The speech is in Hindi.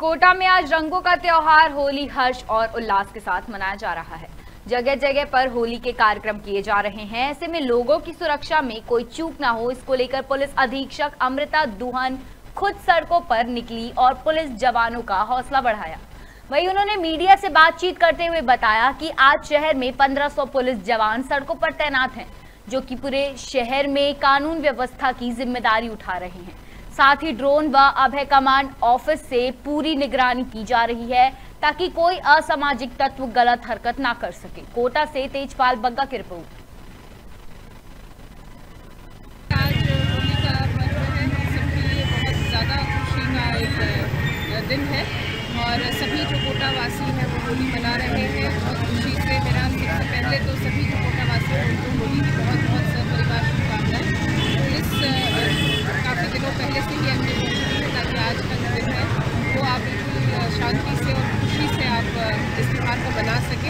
कोटा में आज रंगों का त्योहार होली हर्ष और उल्लास के साथ मनाया जा रहा है। जगह जगह पर होली के कार्यक्रम किए जा रहे हैं। ऐसे में लोगों की सुरक्षा में कोई चूक ना हो, इसको लेकर पुलिस अधीक्षक अमृता दुहन खुद सड़कों पर निकली और पुलिस जवानों का हौसला बढ़ाया। वहीं उन्होंने मीडिया से बातचीत करते हुए बताया कि आज शहर में 1500 पुलिस जवान सड़कों पर तैनात हैं, जो कि पूरे शहर में कानून व्यवस्था की जिम्मेदारी उठा रहे हैं। साथ ही ड्रोन व अभय कमांड ऑफिस से पूरी निगरानी की जा रही है ताकि कोई असामाजिक तत्व गलत हरकत ना कर सके। कोटा से तेजपाल बग्गा की रिपोर्ट। आज होली का पर्व है, सबके लिए बहुत ज़्यादा खुशी का एक दिन है और सभी जो कोटा वासी हैं वो होली मना रहे हैं बहुत खुशी से। मेरा सबसे पहले तो सभी जो कोटा वासी हैं उनको होली की बहुत बहुत सपरिवार शुभकामनाएं। पुलिस काफ़ी दिनों पहले से ही हमने कोशिश की ताकि आज का जो दिन है वो आप बिल्कुल शांति से और खुशी से आप इस त्यौहार को मना सकें।